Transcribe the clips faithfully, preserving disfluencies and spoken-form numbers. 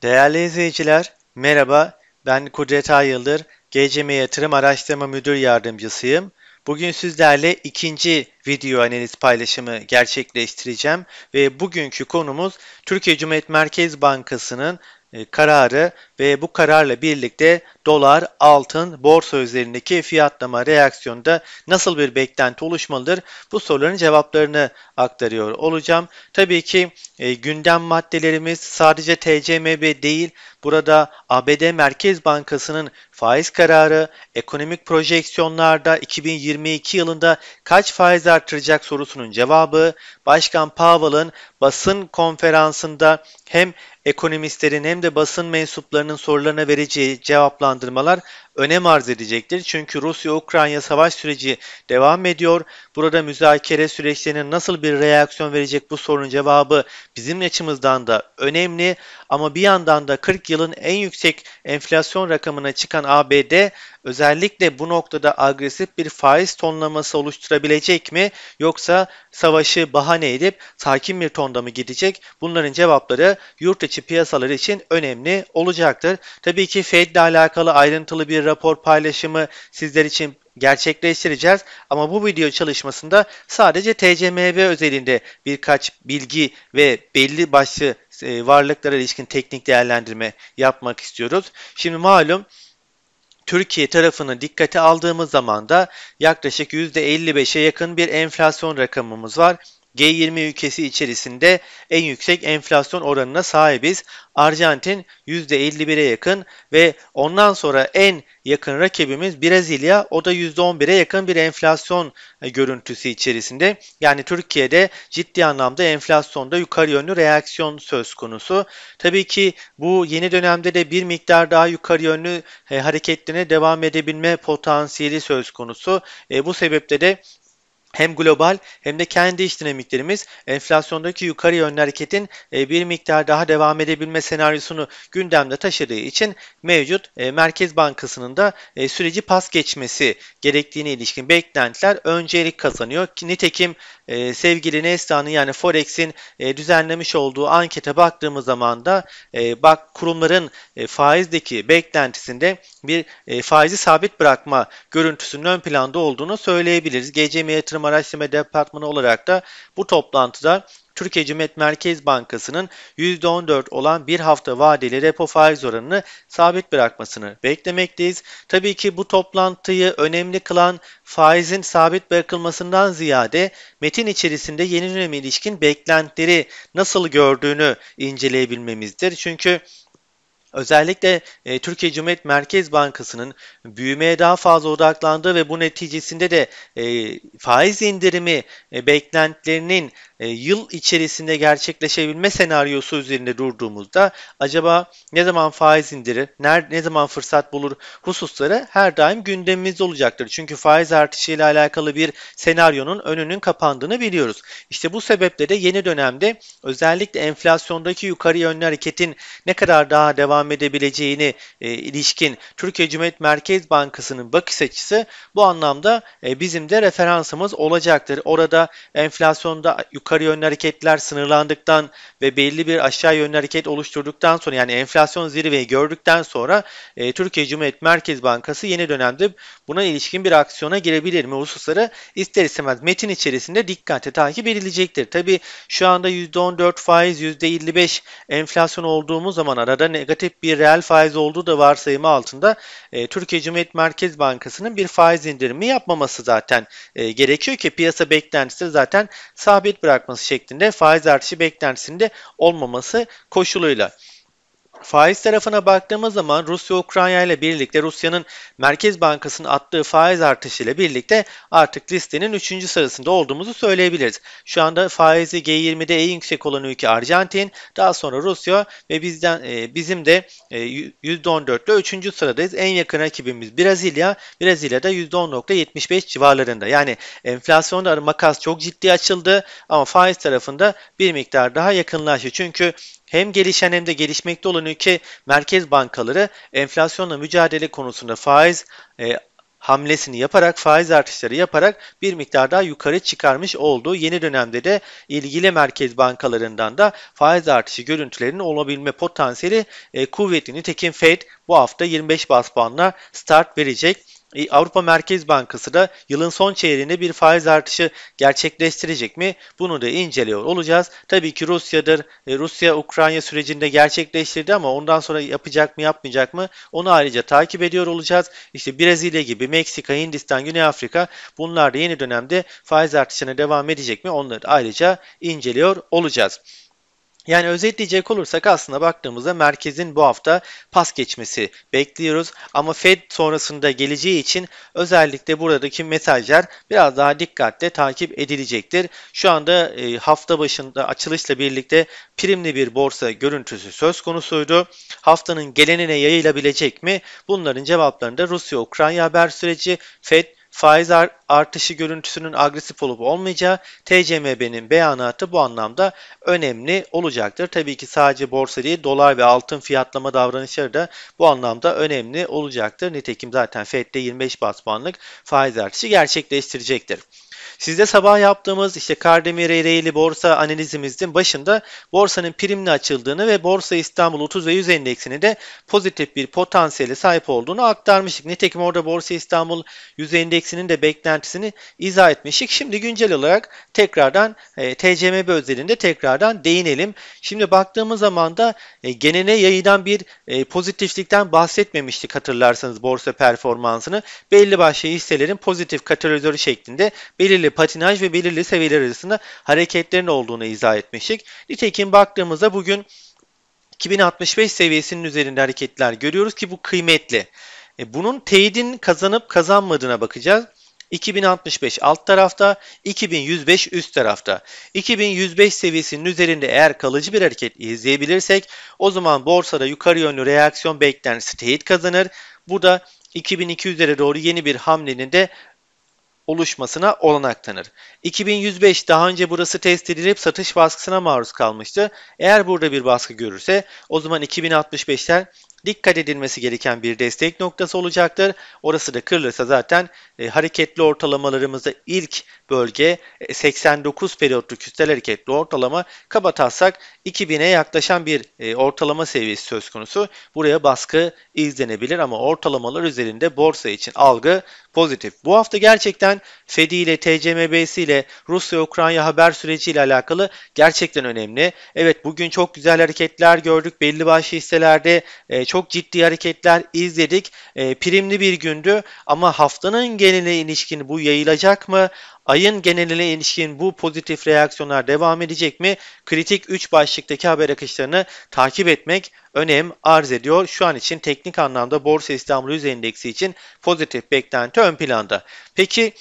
Değerli izleyiciler, merhaba. Ben Kudret Ayıldır, G C M Yatırım Araştırma Müdür Yardımcısıyım. Bugün sizlerle ikinci video analiz paylaşımı gerçekleştireceğim ve bugünkü konumuz Türkiye Cumhuriyet Merkez Bankası'nın e, kararı ve bu kararla birlikte dolar, altın, borsa üzerindeki fiyatlama reaksiyonda nasıl bir beklenti oluşmalıdır? Bu soruların cevaplarını aktarıyor olacağım. Tabii ki e, gündem maddelerimiz sadece T C M B değil, burada A B D Merkez Bankası'nın faiz kararı, ekonomik projeksiyonlarda iki bin yirmi iki yılında kaç faiz artıracak sorusunun cevabı, Başkan Powell'ın basın konferansında hem ekonomistlerin hem de basın mensuplarının sorularına vereceği cevaplandırmalar önem arz edecektir. Çünkü Rusya-Ukrayna savaş süreci devam ediyor. Burada müzakere süreçlerine nasıl bir reaksiyon verecek bu sorunun cevabı bizim açımızdan da önemli. Ama bir yandan da kırk yılın en yüksek enflasyon rakamına çıkan A B D özellikle bu noktada agresif bir faiz tonlaması oluşturabilecek mi? Yoksa savaşı bahane edip sakin bir tonda mı gidecek? Bunların cevapları yurt içi piyasalar için önemli olacaktır. Tabii ki Fed ile alakalı ayrıntılı bir rapor paylaşımı sizler için gerçekleştireceğiz. Ama bu video çalışmasında sadece T C M B özelinde birkaç bilgi ve belli başlı e, varlıklara ilişkin teknik değerlendirme yapmak istiyoruz. Şimdi malum Türkiye tarafını dikkate aldığımız zaman da yaklaşık yüzde elli beşe yakın bir enflasyon rakamımız var. G yirmi ülkesi içerisinde en yüksek enflasyon oranına sahibiz. Arjantin yüzde elli bire yakın ve ondan sonra en yakın rakibimiz Brezilya. O da yüzde on bire yakın bir enflasyon görüntüsü içerisinde. Yani Türkiye'de ciddi anlamda enflasyonda yukarı yönlü reaksiyon söz konusu. Tabii ki bu yeni dönemde de bir miktar daha yukarı yönlü e, hareketlerine devam edebilme potansiyeli söz konusu. E, bu sebeple de hem global hem de kendi iç dinamiklerimiz enflasyondaki yukarı yönlü hareketin e, bir miktar daha devam edebilme senaryosunu gündemde taşıdığı için mevcut e, Merkez Bankası'nın da e, süreci pas geçmesi gerektiğine ilişkin beklentiler öncelik kazanıyor. Nitekim e, sevgili Neslihan'ın yani Forex'in e, düzenlemiş olduğu ankete baktığımız zaman da e, bak kurumların e, faizdeki beklentisinde bir e, faizi sabit bırakma görüntüsünün ön planda olduğunu söyleyebiliriz. G C M Yatırım Araştırma Departmanı olarak da bu toplantıda Türkiye Cumhuriyet Merkez Bankası'nın yüzde on dört olan bir hafta vadeli repo faiz oranını sabit bırakmasını beklemekteyiz. Tabii ki bu toplantıyı önemli kılan faizin sabit bırakılmasından ziyade metin içerisinde yeni döneme ilişkin beklentileri nasıl gördüğünü inceleyebilmemizdir. Çünkü özellikle e, Türkiye Cumhuriyet Merkez Bankası'nın büyümeye daha fazla odaklandığı ve bu neticesinde de e, faiz indirimi e, beklentilerinin e, yıl içerisinde gerçekleşebilme senaryosu üzerinde durduğumuzda acaba ne zaman faiz indirir, ner, ne zaman fırsat bulur hususları her daim gündemimizde olacaktır. Çünkü faiz artışıyla alakalı bir senaryonun önünün kapandığını biliyoruz. İşte bu sebeple de yeni dönemde özellikle enflasyondaki yukarı yönlü hareketin ne kadar daha devam edebileceğini e, ilişkin Türkiye Cumhuriyet Merkez Bankası'nın bakış açısı bu anlamda e, bizim de referansımız olacaktır. Orada enflasyonda yukarı yönlü hareketler sınırlandıktan ve belli bir aşağı yönlü hareket oluşturduktan sonra yani enflasyon zirveyi gördükten sonra e, Türkiye Cumhuriyet Merkez Bankası yeni dönemde buna ilişkin bir aksiyona girebilir mi hususları ister istemez metin içerisinde dikkatle takip edilecektir. Tabi şu anda yüzde on dört faiz, yüzde elli beş enflasyon olduğumuz zaman arada negatif bir reel faiz olduğu da varsayımı altında e, Türkiye Cumhuriyet Merkez Bankası'nın bir faiz indirimi yapmaması zaten e, gerekiyor ki piyasa beklentisi zaten sabit bırakması şeklinde faiz artışı beklentisinde olmaması koşuluyla. Faiz tarafına baktığımız zaman Rusya-Ukrayna ile birlikte Rusya'nın Merkez Bankası'nın attığı faiz artışıyla birlikte artık listenin üçüncü sırasında olduğumuzu söyleyebiliriz. Şu anda faizi G yirmide en yüksek olan ülke Arjantin, daha sonra Rusya ve bizden e, bizim de e, yüzde on dört ile üçüncü sıradayız. En yakın rakibimiz Brezilya. Brezilya'da yüzde on nokta yetmiş beş civarlarında. Yani enflasyonda makas çok ciddi açıldı ama faiz tarafında bir miktar daha yakınlaştı. Çünkü hem gelişen hem de gelişmekte olan ülke merkez bankaları enflasyonla mücadele konusunda faiz e, hamlesini yaparak, faiz artışları yaparak bir miktar daha yukarı çıkarmış olduğu, yeni dönemde de ilgili merkez bankalarından da faiz artışı görüntülerinin olabilme potansiyeli e, kuvvetli. Nitekim Fed bu hafta yirmi beş bas puanla start verecek. Avrupa Merkez Bankası da yılın son çeyreğinde bir faiz artışı gerçekleştirecek mi? Bunu da inceliyor olacağız. Tabii ki Rusya'dır. Rusya-Ukrayna sürecinde gerçekleştirdi ama ondan sonra yapacak mı yapmayacak mı? Onu ayrıca takip ediyor olacağız. İşte Brezilya gibi, Meksika, Hindistan, Güney Afrika bunlar da yeni dönemde faiz artışına devam edecek mi? Onları ayrıca inceliyor olacağız. Yani özetleyecek olursak aslında baktığımızda merkezin bu hafta pas geçmesi bekliyoruz. Ama Fed sonrasında geleceği için özellikle buradaki mesajlar biraz daha dikkatle takip edilecektir. Şu anda e, hafta başında açılışla birlikte primli bir borsa görüntüsü söz konusuydu. Haftanın gelenine yayılabilecek mi? Bunların cevaplarında Rusya-Ukrayna haber süreci, Fed faiz artışı görüntüsünün agresif olup olmayacağı, T C M B'nin beyanatı bu anlamda önemli olacaktır. Tabii ki sadece borsa değil, dolar ve altın fiyatlama davranışları da bu anlamda önemli olacaktır. Nitekim zaten Fed'de yirmi beş bas puanlık faiz artışı gerçekleştirecektir. Sizde sabah yaptığımız işte Kardemir Ereğli borsa analizimizin başında borsanın primli açıldığını ve Borsa İstanbul otuz ve yüz endeksini de pozitif bir potansiyele sahip olduğunu aktarmıştık. Nitekim orada Borsa İstanbul yüz endeksinin de beklentisini izah etmiştik. Şimdi güncel olarak tekrardan e, T C M B özelinde tekrardan değinelim. Şimdi baktığımız zaman da e, genele yayılan bir e, pozitiflikten bahsetmemiştik hatırlarsanız borsa performansını. Belli başlı hisselerin pozitif katalizörü şeklinde belirli patinaj ve belirli seviyeler arasında hareketlerin olduğunu izah etmiştik. Nitekim baktığımızda bugün iki bin altmış beş seviyesinin üzerinde hareketler görüyoruz ki bu kıymetli. E, bunun teyidin kazanıp kazanmadığına bakacağız. iki bin altmış beş alt tarafta, iki bin yüz beş üst tarafta. iki bin yüz beş seviyesinin üzerinde eğer kalıcı bir hareket izleyebilirsek o zaman borsada yukarı yönlü reaksiyon beklentisi teyit kazanır. Bu da iki bin iki yüzlere doğru yeni bir hamlenin de oluşmasına olanak tanır. iki bin yüz beş daha önce burası test edilip satış baskısına maruz kalmıştı. Eğer burada bir baskı görürse o zaman iki bin altmış beşler dikkat edilmesi gereken bir destek noktası olacaktır. Orası da kırılırsa zaten e, hareketli ortalamalarımızda ilk bölge e, seksen dokuz periyotluk küstel hareketli ortalama, kabataslak iki bine yaklaşan bir e, ortalama seviyesi söz konusu. Buraya baskı izlenebilir ama ortalamalar üzerinde borsa için algı pozitif. Bu hafta gerçekten Fed ile T C M B'si ile Rusya-Ukrayna haber süreciyle alakalı gerçekten önemli. Evet, bugün çok güzel hareketler gördük. Belli başlı hisselerde e, çok ciddi hareketler izledik. E, primli bir gündü ama haftanın geneline ilişkin bu yayılacak mı? Ayın geneline ilişkin bu pozitif reaksiyonlar devam edecek mi? Kritik üç başlıktaki haber akışlarını takip etmek önem arz ediyor. Şu an için teknik anlamda Borsa İstanbul yüz endeksi için pozitif beklenti ön planda. Peki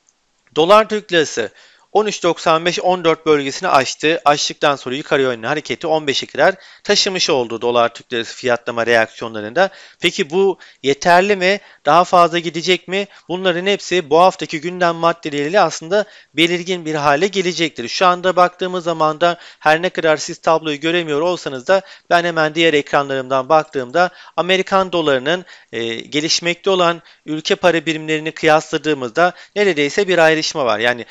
dolar Türk lirası on üç doksan beş on dört bölgesini aştı. Aştıktan sonra yukarı yönlü hareketi on beşe kadar taşımış oldu dolar Türk lirası fiyatlama reaksiyonlarında. Peki bu yeterli mi? Daha fazla gidecek mi? Bunların hepsi bu haftaki gündem maddeleriyle aslında belirgin bir hale gelecektir. Şu anda baktığımız zaman da her ne kadar siz tabloyu göremiyor olsanız da ben hemen diğer ekranlarımdan baktığımda Amerikan dolarının e, gelişmekte olan ülke para birimlerini kıyasladığımızda neredeyse bir ayrışma var. Yani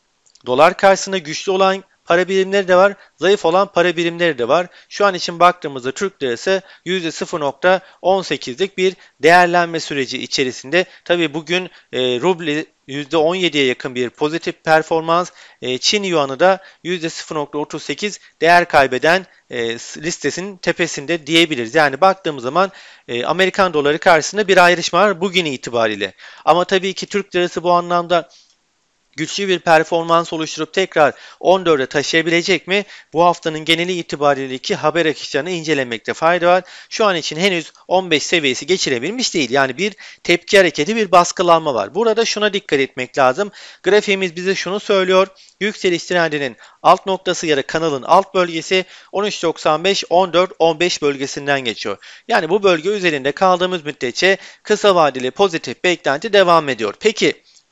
dolar karşısında güçlü olan para birimleri de var, zayıf olan para birimleri de var. Şu an için baktığımızda Türk lirası yüzde sıfır nokta on sekizlik bir değerlenme süreci içerisinde. Tabii bugün e, ruble yüzde on yediye yakın bir pozitif performans. E, Çin yuanı da yüzde sıfır nokta otuz sekiz değer kaybeden e, listesinin tepesinde diyebiliriz. Yani baktığımız zaman e, Amerikan doları karşısında bir ayrışma var bugün itibariyle. Ama tabii ki Türk lirası bu anlamda güçlü bir performans oluşturup tekrar on dörde taşıyabilecek mi? Bu haftanın geneli itibariyle ki haber akışlarını incelemekte fayda var. Şu an için henüz on beş seviyesi geçirebilmiş değil. Yani bir tepki hareketi, bir baskılanma var. Burada şuna dikkat etmek lazım. Grafiğimiz bize şunu söylüyor. Yükseliş trendinin alt noktası ya da kanalın alt bölgesi on üç doksan beş on dört on beş bölgesinden geçiyor. Yani bu bölge üzerinde kaldığımız müddetçe kısa vadeli pozitif beklenti devam ediyor. Peki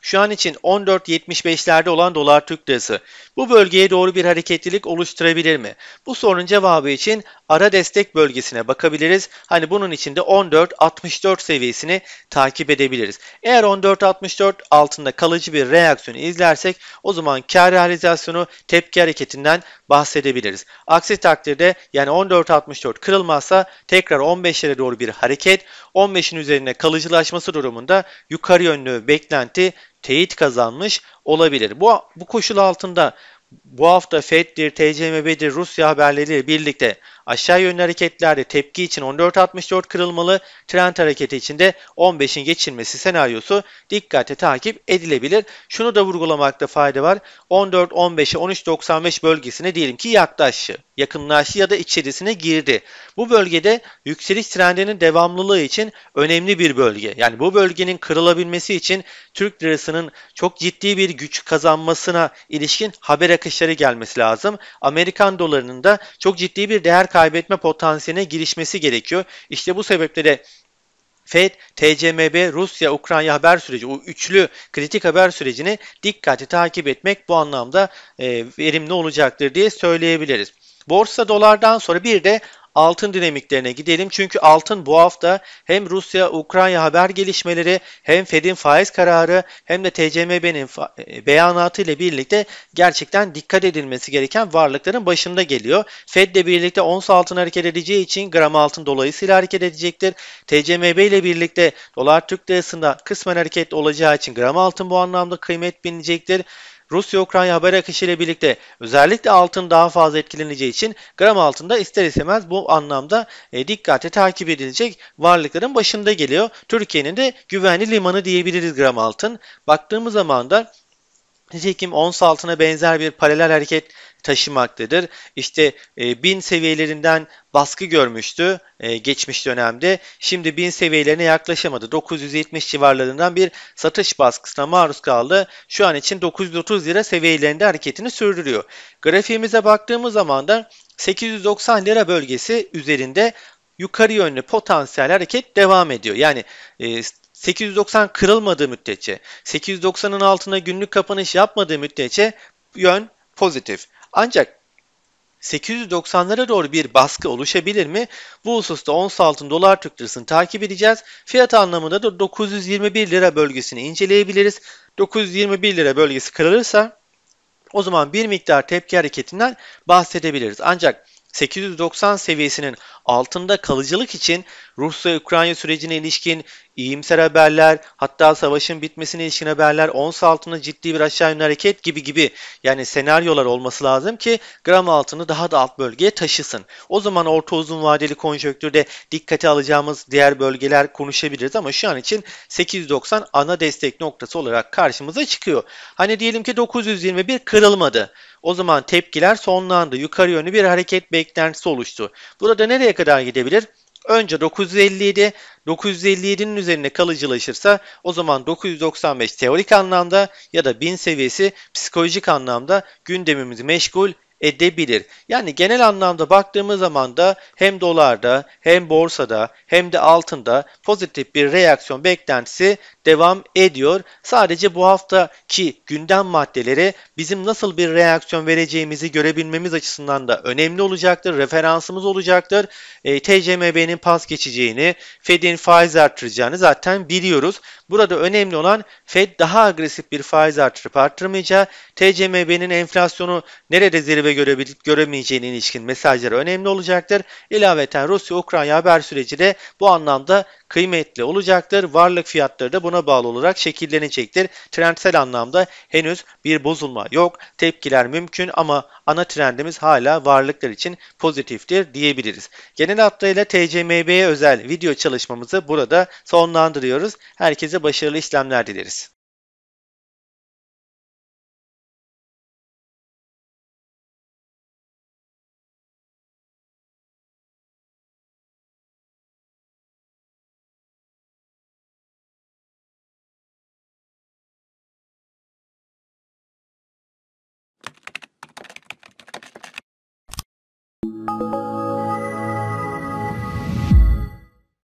şu an için on dört yetmiş beşlerde olan dolar Türk lirası bu bölgeye doğru bir hareketlilik oluşturabilir mi? Bu sorunun cevabı için ara destek bölgesine bakabiliriz. Hani bunun için de on dört altmış dört seviyesini takip edebiliriz. Eğer on dört altmış dört altında kalıcı bir reaksiyon izlersek o zaman kar realizasyonu tepki hareketinden bahsedebiliriz. Aksi takdirde yani on dört altmış dört kırılmazsa tekrar on beşlere doğru bir hareket, on beşin üzerine kalıcılaşması durumunda yukarı yönlü beklenti teyit kazanmış olabilir. Bu, bu koşul altında bu hafta Fed'dir, T C M B'dir, Rusya haberleriyle birlikte aşağı yönlü hareketlerde tepki için on dört altmış dört kırılmalı, trend hareketi için de on beşin geçilmesi senaryosu dikkatle takip edilebilir. Şunu da vurgulamakta fayda var. on dört on beşe on üç doksan beş bölgesine diyelim ki yaklaştı, yakınlaştı ya da içerisine girdi. Bu bölgede yükseliş trendinin devamlılığı için önemli bir bölge. Yani bu bölgenin kırılabilmesi için Türk lirasının çok ciddi bir güç kazanmasına ilişkin haber akışları gelmesi lazım. Amerikan dolarının da çok ciddi bir değer kaybetme potansiyeline girişmesi gerekiyor. İşte bu sebeple de Fed, T C M B, Rusya, Ukrayna haber süreci, o üçlü kritik haber sürecini dikkatli takip etmek bu anlamda e, verimli olacaktır diye söyleyebiliriz. Borsa dolardan sonra bir de altın dinamiklerine gidelim. Çünkü altın bu hafta hem Rusya-Ukrayna haber gelişmeleri hem Fed'in faiz kararı hem de T C M B'nin beyanatı ile birlikte gerçekten dikkat edilmesi gereken varlıkların başında geliyor. Fed ile birlikte ons altın hareket edeceği için gram altın dolayısıyla hareket edecektir. T C M B ile birlikte dolar Türk lirasında kısmen hareket olacağı için gram altın bu anlamda kıymet bilinecektir. Rusya-Ukrayna haber akışı ile birlikte özellikle altın daha fazla etkileneceği için gram altında ister istemez bu anlamda e, dikkate takip edilecek varlıkların başında geliyor. Türkiye'nin de güvenli limanı diyebiliriz gram altın. Baktığımız zaman da nitekim ons altına benzer bir paralel hareket taşımaktadır. İşte e, bin seviyelerinden baskı görmüştü e, geçmiş dönemde. Şimdi bin seviyelerine yaklaşamadı. dokuz yüz yetmiş civarlarından bir satış baskısına maruz kaldı. Şu an için dokuz yüz otuz lira seviyelerinde hareketini sürdürüyor. Grafiğimize baktığımız zaman da sekiz yüz doksan lira bölgesi üzerinde yukarı yönlü potansiyel hareket devam ediyor. Yani e, sekiz yüz doksan kırılmadığı müddetçe, sekiz yüz doksanın altına günlük kapanış yapmadığı müddetçe yön pozitif. Ancak sekiz yüz doksanlara doğru bir baskı oluşabilir mi? Bu hususta ons altın dolar Türk lirasını takip edeceğiz. Fiyat anlamında da dokuz yüz yirmi bir lira bölgesini inceleyebiliriz. dokuz yüz yirmi bir lira bölgesi kırılırsa o zaman bir miktar tepki hareketinden bahsedebiliriz. Ancak sekiz yüz doksan seviyesinin altında kalıcılık için Rusya-Ukrayna sürecine ilişkin iyimser haberler, hatta savaşın bitmesine ilişkin haberler, ons altında ciddi bir aşağı yönlü hareket gibi gibi yani senaryolar olması lazım ki gram altını daha da alt bölgeye taşısın. O zaman orta uzun vadeli konjonktürde dikkate alacağımız diğer bölgeler konuşabiliriz ama şu an için sekiz yüz doksan ana destek noktası olarak karşımıza çıkıyor. Hani diyelim ki dokuz yüz yirmi bir kırılmadı. O zaman tepkiler sonlandı. Yukarı yönlü bir hareket beklentisi oluştu. Burada nereye kadar gidebilir? Önce dokuz yüz elli yedi, dokuz yüz elli yedinin üzerine kalıcılaşırsa o zaman dokuz yüz doksan beş teorik anlamda ya da bin seviyesi psikolojik anlamda gündemimizi meşgul edebilir. Yani genel anlamda baktığımız zaman da hem dolarda hem borsada hem de altında pozitif bir reaksiyon beklentisi devam ediyor. Sadece bu haftaki gündem maddeleri bizim nasıl bir reaksiyon vereceğimizi görebilmemiz açısından da önemli olacaktır. Referansımız olacaktır. E, T C M B'nin pas geçeceğini, Fed'in faiz artıracağını zaten biliyoruz. Burada önemli olan Fed daha agresif bir faiz artırıp artırmayacağı, T C M B'nin enflasyonu nerede zirve görebilip göremeyeceğine ilişkin mesajları önemli olacaktır. İlaveten Rusya-Ukrayna haber süreci de bu anlamda kıymetli olacaktır. Varlık fiyatları da buna bağlı olarak şekillenecektir. Trendsel anlamda henüz bir bozulma yok. Tepkiler mümkün ama ana trendimiz hala varlıklar için pozitiftir diyebiliriz. Genel hatlarıyla T C M B'ye özel video çalışmamızı burada sonlandırıyoruz. Herkese başarılı işlemler dileriz.